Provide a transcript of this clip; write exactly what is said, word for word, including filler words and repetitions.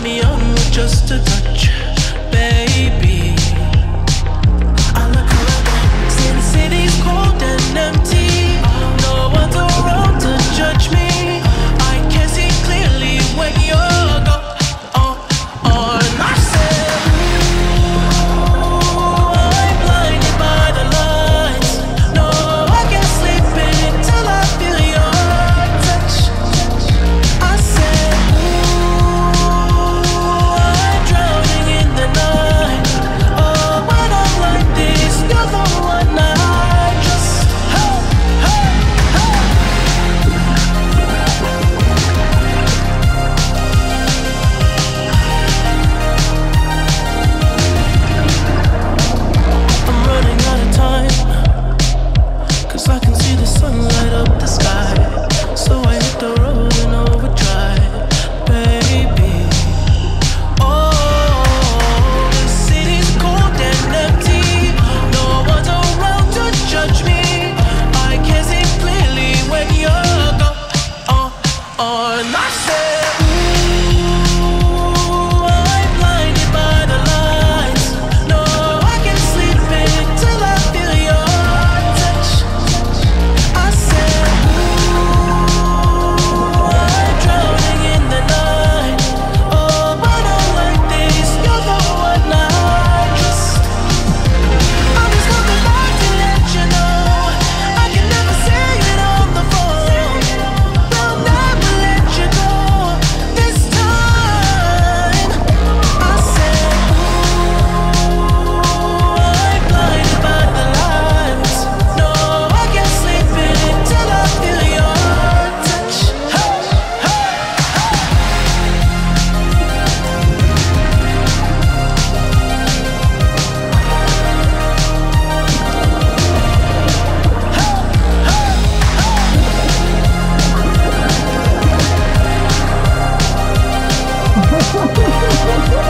me on with just a touch, baby. I look around, see the city's cold and empty. No one's around to judge me. I can see clearly when you're gone. Oh, oh, and I said, ooh, I'm blinded by the lights. No, I can't sleep until I feel your touch. I said, ooh, I'm drowning in the night. Oh, when I'm like this, you're the one I just, hey, hey, hey. I'm running out of time, 'cause I can see the sun light up the sky. So I hit the road in overdrive, baby. Oh, the city's cold and empty. No one's around to judge me. I can see clearly when you're gone. Oh, oh, and I said, ooh, I'm blinded by the lights. No, I can't sleep until I feel your touch. I said, ooh, I'm drowning in the night. Oh, when I'm like this, you're the one I just. I'm just coming back to let you know I can never say it on the phone. They'll never let you go this time. I said, ooh, I'm blinded by the lights. No, I can't sleep until I feel your touch. Hey, hey, Ha ha ha ha ha!